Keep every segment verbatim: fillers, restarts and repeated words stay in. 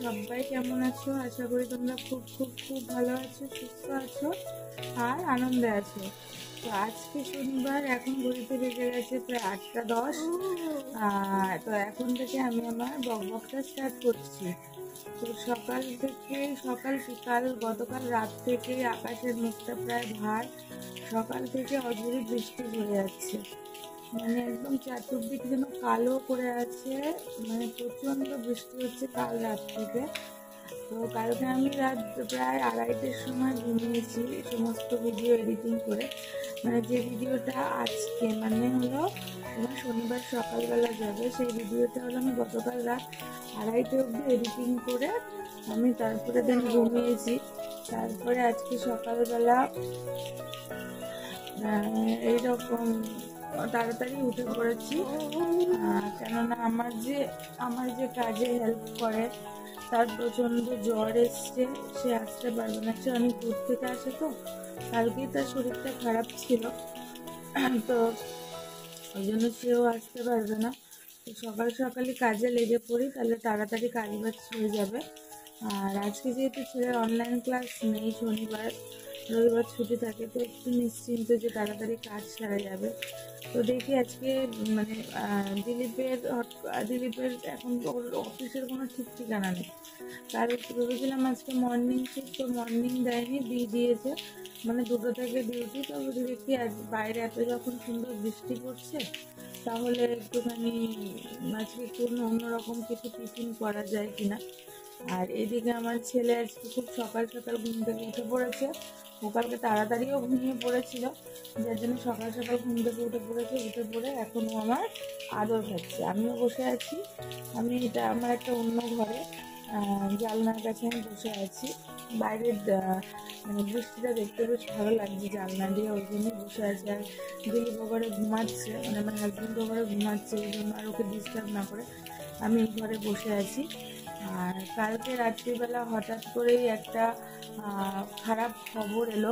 সবাই কেমন আছো? আশা করি তোমরা খুব খুব খুব ভালো আছো, সুস্থ আছো আর আনন্দে আছো। তো আজকে শনিবার, এখন ঘড়িতে বেজে গেছে প্রায় আটটা দশ। তো এখন থেকে আমি আমার ব্লগটা স্টার্ট করছি। তো সকাল থেকে সকাল বিকাল গতকাল রাত থেকে আকাশের মুখটা প্রায় ভার। সকাল থেকে অঝরে বৃষ্টি ঝরে যাচ্ছে, মানে একদম চারদিক যেন কালো করে আছে, মানে প্রচন্ড বৃষ্টি হচ্ছে কাল রাত থেকে। তো কালকে আমি রাত প্রায় আড়াইটের সময় ঘুমিয়েছি সমস্ত ভিডিও এডিটিং করে, মানে যে ভিডিওটা আজকে মানে হলো তোমার শনিবার সকালবেলা যাবে, সেই ভিডিওটা হলো আমি গতকাল রাত আড়াইটে অবধি এডিটিং করে আমি তারপরে দেন ঘুমিয়েছি। তারপরে আজকে সকালবেলা এইরকম তাড়াতাড়ি উঠে পড়েছি, কেননা আমার যে আমার যে কাজে হেল্প করে তার প্রচণ্ড জ্বর এসছে, সে আসতে পারবে না। সে অনেক দূর থেকে আসে, তো কালকেই তার শরীরটা খারাপ ছিল, তো ওই জন্য সেও আসতে পারবে না। তো সকাল সকালে কাজে লেগে পড়ি, তাহলে তাড়াতাড়ি কাজ বাজ হয়ে যাবে। আর আজকে যেহেতু ছেলের অনলাইন ক্লাস নেই, শনিবার রবিবার ছুটি থাকে, তো একটু নিশ্চিন্ত যে তাড়াতাড়ি কাজ সারা যাবে। তো দেখি আজকে মানে দিলীপের দিলীপের এখন ওর অফিসের কোনো ঠিক ঠিকানা নেই। কাল ভেবেছিলাম আজকে মর্নিং শিফট, তো মর্নিং দেয়নি, দিয়ে দিয়েছে মানে দুটো থেকে ডিউটি। তো দেখি আজ বাইরে এত যখন সুন্দর বৃষ্টি পড়ছে, তাহলে একটুখানি আজকে একটু অন্যরকম কিছু টিফিন করা যায় কিনা। আর এদিকে আমার ছেলে আজকে খুব সকাল সকাল ঘুম থেকে উঠে পড়েছে। ও কালকে তাড়াতাড়িও ঘুমিয়ে পড়েছিল, যার জন্য সকাল সকাল ঘুম থেকে উঠে পড়েছে। উঠে পড়ে এখনও আমার আদর খাচ্ছে, আমিও বসে আছি। আমি এটা আমার একটা অন্য ঘরে জানলার কাছে আমি বসে আছি, বাইরের মানে বৃষ্টিটা দেখতে বেশ ভালো লাগছে জানলা দিয়ে, ওই জন্যই বসে আছি। আর দিলীপ ঘরে ঘুমাচ্ছে, মানে আমার হাজব্যান্ড ঘরে ঘুমাচ্ছে, ওই জন্য আর ওকে ডিস্টার্ব না করে আমি এই ঘরে বসে আছি। আর কালকে রাত্রিবেলা হঠাৎ করেই একটা খারাপ খবর এলো,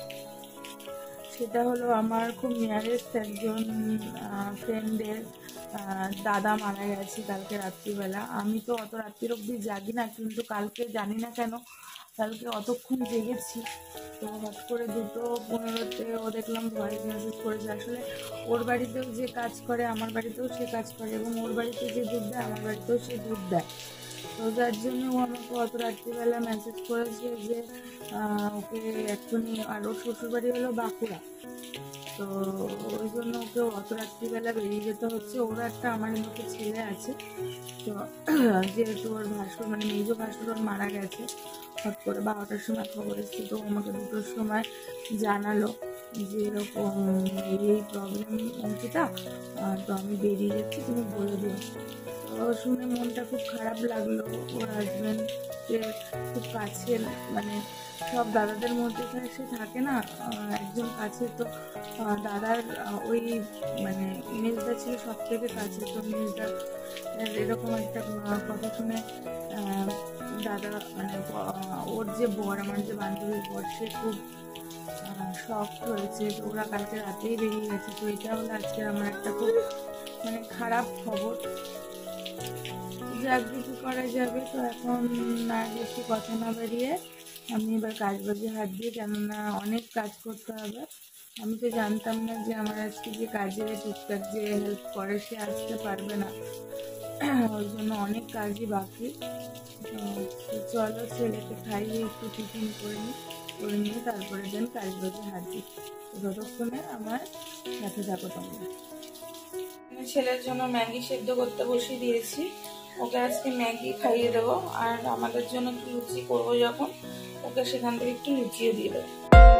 সেটা হলো আমার খুব নিয়ারেস্ট একজন ফ্রেন্ডের দাদা মারা গেছে কালকে রাত্রিবেলা। আমি তো অত রাত্রির অবধি জাগি না, কিন্তু কালকে জানি না কেন কালকে অতক্ষণ জেগেছি। তো হঠাৎ করে দুটো পনেরোতে ও দেখলাম ভয়েস মেসেজ করেছে। আসলে ওর বাড়িতেও যে কাজ করে আমার বাড়িতেও সে কাজ করে, এবং ওর বাড়িতে যে দুধ দেয় আমার বাড়িতেও সে দুধ দেয়। তো যার জন্য ও আমাকে অত রাত্রিবেলা মেসেজ করেছে যে ওকে এক্ষুনি, আর ওর শ্বশুরবাড়ি হলো বাঁকুড়া, তো ওই জন্য ওকে অত রাত্রিবেলা বেরিয়ে যেতে হচ্ছে। ওরা একটা আমার মতো ছেলে আছে, তো যেহেতু ওর ভাসুর মানে মেজ ভাসুর ওর মারা গেছে, হট করে বারোটার সময় খবর এসছে। তো আমাকে দুটোর সময় জানালো যে এরকম এই এই প্রবলেম অঙ্কিতা, তো আমি বেরিয়ে যাচ্ছি, তুমি বলে দিও। তো শুনে মনটা খুব খারাপ লাগলো। ওর হাজব্যান্ড যে খুব কাছে, মানে সব দাদাদের মধ্যে সে থাকে না একজন কাছে, তো দাদার ওই মানে মেজদা ছিল সব থেকে কাছে। তো মেজদা এরকম একটা কথা শুনে দাদা মানে ওর যে বর, আমার যে বান্ধবীর বর, সে খুব শক হয়েছে। তো ওরা কালকে রাতেই বেরিয়ে গেছে। তো এটা হলো আজকে আমার একটা খুব মানে খারাপ খবর। যাক, কিছু করা যাবে। তো এখন আর বেশি কথা না বাড়িয়ে আমি এবার কাজ বাজে হাত দিয়ে, কেননা অনেক কাজ করতে হবে। আমি তো জানতাম না যে আমার আজকে যে কাজে টুকটাক যে হেল্প করে সে আসতে পারবে না, ওই জন্য অনেক কাজই বাকি। তো চলো ছেলেকে খাইয়ে একটু টিফিন করে নিই, করে নিয়ে তারপরে দেন কাজ বাজে হাত দিই। ততক্ষণে আমার সাথে থাকো তোমরা। ছেলের জন্য ম্যাগি সেদ্ধ করতে বসিয়ে দিয়েছি, ওকে আজকে ম্যাগি খাইয়ে দেবো। আর আমাদের জন্য একটু লুচি করবো যখন, ওকে সেখান থেকে একটু লুচিয়ে দিয়ে দেবো।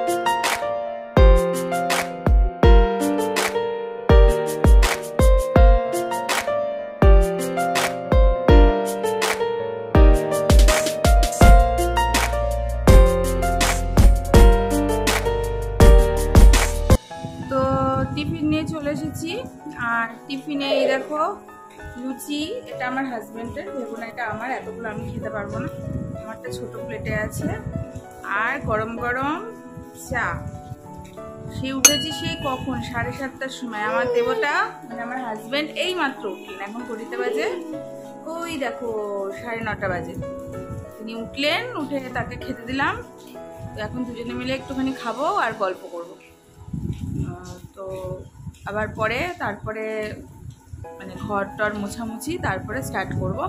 টিফিন নিয়ে চলে এসেছি, আর টিফিনে এই দেখো লুচি, এটা আমার হাজবেন্ডের, ভেবো না এটা আমার, এতগুলো আমি খেতে পারবো না, আমারটা ছোট প্লেটে আছে। আর গরম গরম চা, সে উঠেছি সেই কখন সাড়ে সাতটার সময়। আমার দেবতা মানে আমার হাজবেন্ড এই মাত্র উঠলেন, এখন ঘড়িতে বাজে ওই দেখো সাড়ে নটা বাজে, তিনি উঠলেন, উঠে তাকে খেতে দিলাম। তো এখন দুজনে মিলে একটুখানি খাবো আর গল্প করব। তো আবার পরে তারপরে মানে ঘর টর মোছামুছি তারপরে স্টার্ট করব।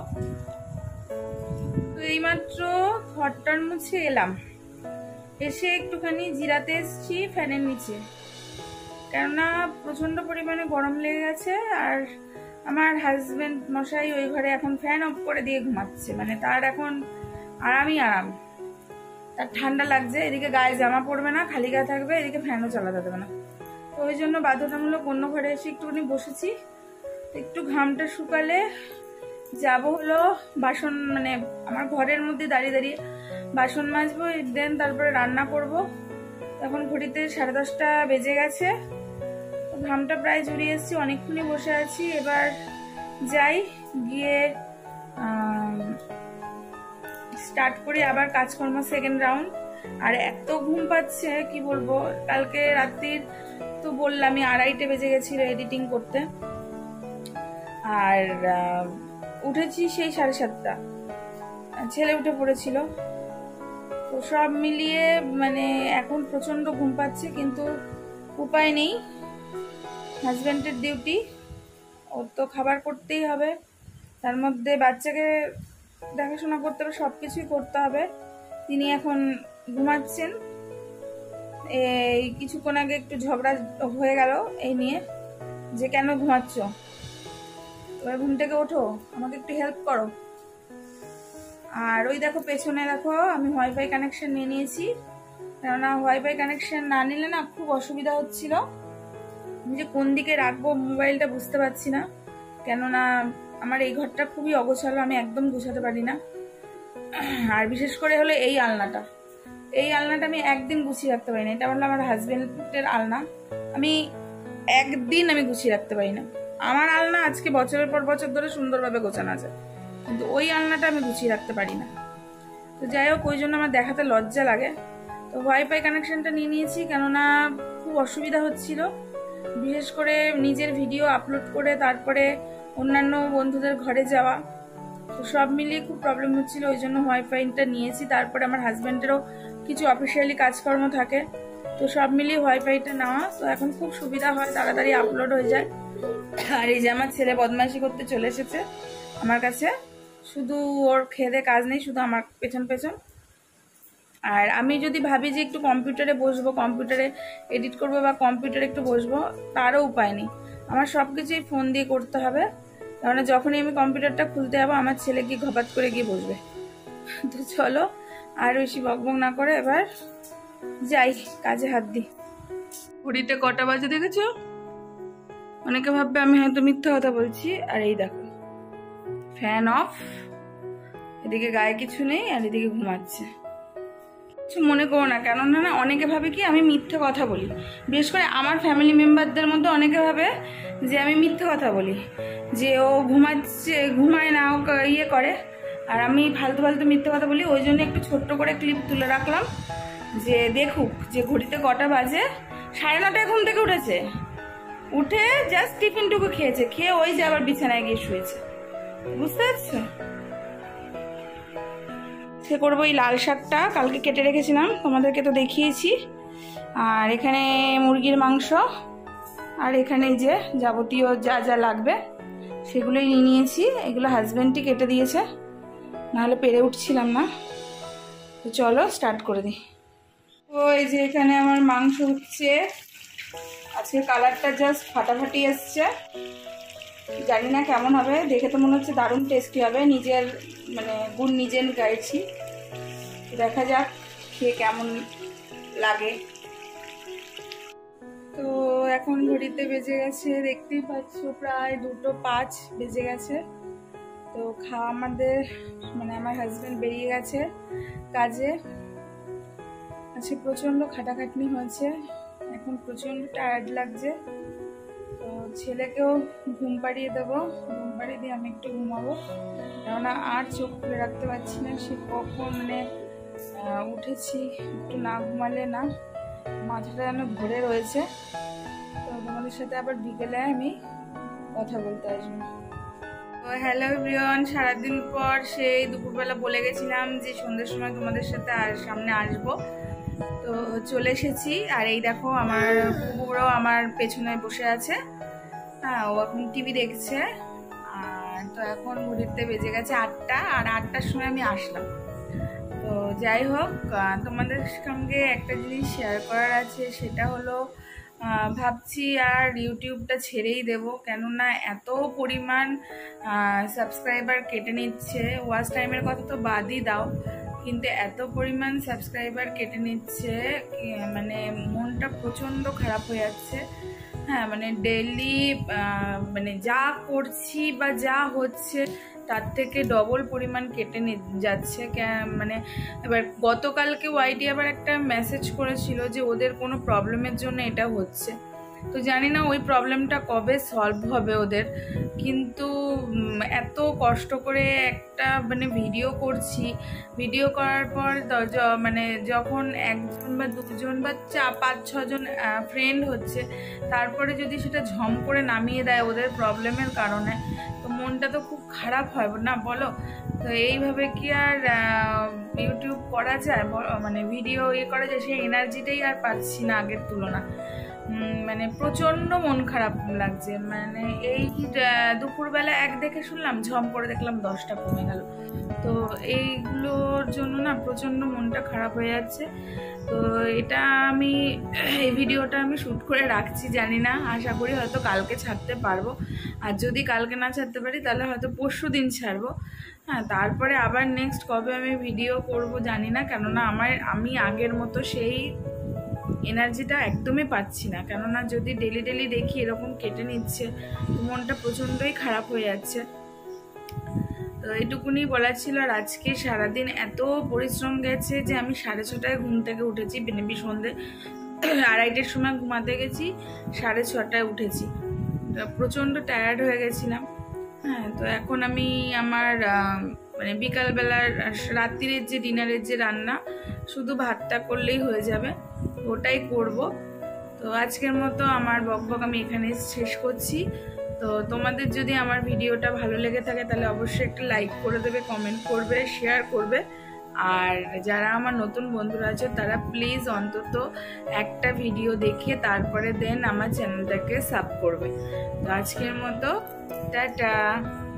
তো এইমাত্র ঘর টর মুছে এলাম, এসে একটুখানি জিরাতে এসছি ফ্যানের নিচে, কেননা প্রচন্ড পরিমাণে গরম লেগে গেছে। আর আমার হাজবেন্ড মশাই ওই ঘরে এখন ফ্যান অফ করে দিয়ে ঘুমাচ্ছে, মানে তার এখন আরামই আরাম, তার ঠান্ডা লাগছে, এদিকে গায়ে জামা পড়বে না, খালি গায়ে থাকবে, এদিকে ফ্যানও চালাতে দেবে না। তো ওই জন্য বাধ্যতামূলক অন্য ঘরে এসে একটুখানি বসেছি। একটু ঘামটা শুকালে যাব হলো বাসন, মানে আমার ঘরের মধ্যে দাঁড়িয়ে দাঁড়িয়ে বাসন মাজবো, দেন তারপরে রান্না করব। এখন ঘড়িতে সাড়ে দশটা বেজে গেছে, ঘামটা প্রায় জড়িয়ে এসেছি, অনেকক্ষণই বসে আছি। এবার যাই, গিয়ে স্টার্ট করি আবার কাজকর্ম সেকেন্ড রাউন্ড। আর এত ঘুম পাচ্ছে কি বলবো, কালকে রাত্রির তো বললামই আড়াইটে বেজে গেছিল এডিটিং করতে, আর উঠেছি সেই সাড়ে সাতটা, ছেলে উঠে পড়েছিল। তো সব মিলিয়ে মানে এখন প্রচন্ড ঘুম পাচ্ছে, কিন্তু উপায় নেই, হাজব্যান্ডের ডিউটি, ওর তো খাবার করতেই হবে, তার মধ্যে বাচ্চাকে দেখাশোনা করতে হবে, সব কিছুই করতে হবে। তিনি এখন ঘুমাচ্ছেন। এই কিছুক্ষণ আগে একটু ঝগড়া হয়ে গেল এই নিয়ে, যে কেন ঘুমাচ্ছ, এবার ঘুম থেকে ওঠো, আমাকে একটু হেল্প করো। আর ওই দেখো পেছনে দেখো আমি ওয়াইফাই কানেকশন নিয়ে নিয়েছি, কেননা ওয়াইফাই কানেকশন না নিলে না খুব অসুবিধা হচ্ছিল। আমি যে কোন দিকে রাখবো মোবাইলটা বুঝতে পারছি না, কেননা আমার এই ঘরটা খুবই অগোছালো, আমি একদম গুছাতে পারি না। আর বিশেষ করে হলো এই আলনাটা, এই আলনাটা আমি একদিন গুছিয়ে রাখতে পারি না। এটা হলো আমার হাজবেন্ডের আলনা, আমি একদিন আমি গুছিয়ে রাখতে পারি না। আমার আলনা আজকে বছরের পর বছর ধরে সুন্দরভাবে গোছানো যায়, কিন্তু ওই আলনাটা আমি গুছিয়ে রাখতে পারি না। তো যাই হোক, ওই জন্য আমার দেখাতে লজ্জা লাগে। তো ওয়াইফাই কানেকশনটা নিয়ে নিয়েছি, কেননা খুব অসুবিধা হচ্ছিল, বিশেষ করে নিজের ভিডিও আপলোড করে তারপরে অন্যান্য বন্ধুদের ঘরে যাওয়া, তো সব মিলিয়ে খুব প্রবলেম হচ্ছিল। ওই জন্য ওয়াইফাইটা নিয়েছি। তারপরে আমার হাজব্যান্ডেরও কিছু অফিসিয়ালি কাজকর্ম থাকে, তো সব মিলিয়ে ওয়াইফাইটা নেওয়া, তো এখন খুব সুবিধা হয়, তাড়াতাড়ি আপলোড হয়ে যায়। আর এই যে আমার ছেলে বদমাইশি করতে চলে এসেছে আমার কাছে, শুধু ওর খেয়ে কাজ নেই, শুধু আমার পেছন পেছন। আর আমি যদি ভাবি যে একটু কম্পিউটারে বসবো, কম্পিউটারে এডিট করবো বা কম্পিউটারে একটু বসবো, তারও উপায় নেই, আমার সব কিছুই ফোন দিয়ে করতে হবে। কারণ যখনই আমি কম্পিউটারটা খুলতে যাবো আমার ছেলে গিয়ে ঘপাত করে গিয়ে বসবে। তো চলো আর বেশি বকবক না করে এবার যাই, কাজে হাত দিই। ঘড়িতে কটা বাজে দেখেছো? অনেকে ভাববে আমি হয়তো মিথ্যা কথা বলছি। আর এই দেখো ফ্যান অফ, এদিকে গায়ে কিছু নেই, আর এদিকে ঘুমাচ্ছে। কিছু মনে করো না, কেননা না অনেকে ভাবে কি আমি মিথ্যে কথা বলি, বিশেষ করে আমার ফ্যামিলি মেম্বারদের মধ্যে অনেকে ভাবে যে আমি মিথ্যে কথা বলি, যে ও ঘুমাচ্ছে ঘুমায় না, ও ইয়ে করে, আর আমি ফালতু ফালতু মিথ্যে কথা বলি। ওই জন্য একটু ছোট্ট করে ক্লিপ তুলে রাখলাম, যে দেখুক যে ঘড়িতে কটা বাজে। সাড়ে নটায় ঘুম থেকে উঠেছে, উঠে জাস্ট টিফিনটুকু খেয়েছে, খেয়ে ওই যে আবার বিছানায় গিয়ে শুয়েছে, বুঝতে পারছো? সে করবো এই লাল শাকটা, কালকে কেটে রেখেছিলাম, তোমাদেরকে তো দেখিয়েছি। আর এখানে মুরগির মাংস, আর এখানে যে যাবতীয় যা যা লাগবে সেগুলোই নিয়ে নিয়েছি। এগুলো হাজব্যান্ডই কেটে দিয়েছে, নাহলে পেরে উঠছিলাম না। তো চলো স্টার্ট করে দিই। তো এই যে এখানে আমার মাংস হচ্ছে, আজকে কালারটা জাস্ট ফাটাফাটি এসছে, জানি না কেমন হবে, দেখে তো মনে হচ্ছে দারুণ টেস্টি হবে। নিজের মানে গুড় নিজের গাইছি, দেখা যাক খেয়ে কেমন লাগে। তো এখন ঘড়িতে বেজে গেছে, দেখতেই পাচ্ছ প্রায় দুটো পাঁচ বেজে গেছে। তো খাওয়া আমাদের মানে আমার হাজব্যান্ড বেরিয়ে গেছে কাজে। আজকে প্রচণ্ড খাটাখাটনি হয়েছে, এখন প্রচণ্ড টায়ার্ড লাগছে। তো ছেলেকেও ঘুম পাড়িয়ে দেবো, ঘুম পাড়িয়ে দিয়ে আমি একটু ঘুমাবো, কেননা আর চোখ খুলে রাখতে পারছি না। সে কখন মানে উঠেছি, একটু না ঘুমালে না, মাথাটা যেন ধরে রয়েছে। তো তোমাদের সাথে আবার বিকেলে আমি কথা বলতে আসবো। তো হ্যালো এভরিওয়ান, সারাদিন পর সেই দুপুরবেলা বলে গেছিলাম যে সন্ধ্যের সময় তোমাদের সাথে আর সামনে আসবো, তো চলে এসেছি। আর এই দেখো আমার কুকুরও আমার পেছনে বসে আছে। হ্যাঁ, ও এখন টিভি দেখছে। আর তো এখন ঘড়িতে বেজে গেছে আটটা, আর আটটার সময় আমি আসলাম। তো যাই হোক, তোমাদের সঙ্গে একটা জিনিস শেয়ার করার আছে, সেটা হলো ভাবছি আর ইউটিউবটা ছেড়েই দেব, কেননা এত পরিমাণ সাবস্ক্রাইবার কেটে নিচ্ছে। ওয়াচ টাইমের কথা তো বাদই দাও, কিন্তু এত পরিমাণ সাবস্ক্রাইবার কেটে নিচ্ছে, মানে মনটা প্রচণ্ড খারাপ হয়ে যাচ্ছে। হ্যাঁ, মানে ডেইলি মানে যা করছি বা যা হচ্ছে তার থেকে ডবল পরিমাণ কেটে যাচ্ছে। মানে এবার গতকালকে ওয়াইটি আবার একটা মেসেজ করেছিল যে ওদের কোনো প্রবলেমের জন্য এটা হচ্ছে। তো জানি না ওই প্রবলেমটা কবে সলভ হবে ওদের, কিন্তু এত কষ্ট করে একটা মানে ভিডিও করছি, ভিডিও করার পর মানে যখন একজন বা দুজন বা চা পাঁচ ছজন ফ্রেন্ড হচ্ছে, তারপরে যদি সেটা ঝম করে নামিয়ে দেয় ওদের প্রবলেমের কারণে, তো মনটা তো খুব খারাপ হয় না, বলো? তো এইভাবে কি আর ইউটিউব করা যায়, মানে ভিডিও ইয়ে করা যায়? সেই এনার্জিটাই আর পাচ্ছি না আগের তুলনা। মানে প্রচণ্ড মন খারাপ লাগছে। মানে এই দুপুরবেলা এক দেখে শুনলাম, ঝম করে দেখলাম দশটা কমে গেল। তো এইগুলোর জন্য না প্রচণ্ড মনটা খারাপ হয়ে যাচ্ছে। তো এটা আমি এই ভিডিওটা আমি শ্যুট করে রাখছি, জানি না, আশা করি হয়তো কালকে ছাড়তে পারবো। আর যদি কালকে না ছাড়তে পারি তাহলে হয়তো পরশু দিন ছাড়বো। হ্যাঁ, তারপরে আবার নেক্সট কবে আমি ভিডিও করব জানি না, কেননা আমার আমি আগের মতো সেই এনার্জিটা একদমই পাচ্ছি না। কেননা যদি ডেলি ডেলি দেখি এরকম কেটে নিচ্ছে, তো মনটা প্রচণ্ডই খারাপ হয়ে যাচ্ছে। তো এইটুকুনি বলার ছিল। আর আজকে সারাদিন এত পরিশ্রম গেছে যে আমি সাড়ে ছটায় ঘুম থেকে উঠেছি, বেনবি সন্ধে আড়াইটের সময় ঘুমাতে গেছি, সাড়ে ছটায় উঠেছি। প্রচণ্ড টায়ার্ড হয়ে গেছিলাম। হ্যাঁ, তো এখন আমি আমার মানে বিকালবেলার রাত্রিরের যে ডিনারের যে রান্না, শুধু ভাতটা করলেই হয়ে যাবে, ওটাই করব। তো আজকের মতো আমার বকবক আমি এখানে শেষ করছি। তো তোমাদের যদি আমার ভিডিওটা ভালো লেগে থাকে তাহলে অবশ্যই একটা লাইক করে দেবে, কমেন্ট করবে, শেয়ার করবে। আর যারা আমার নতুন বন্ধুরা আছে তারা প্লিজ অন্তত একটা ভিডিও দেখে তারপরে দেন আমার চ্যানেলটাকে সাব করবে। তো আজকের মতো টাটা।